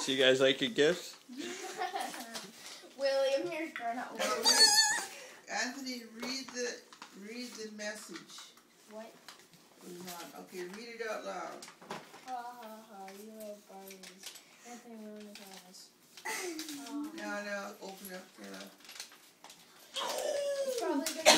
So you guys like your gifts? William, you're gonna open it. Anthony, read the message. What? Okay, read it out loud. Ha ha ha, you love Barbies. Anthony, William, Thomas. Now, open up. It's probably gonna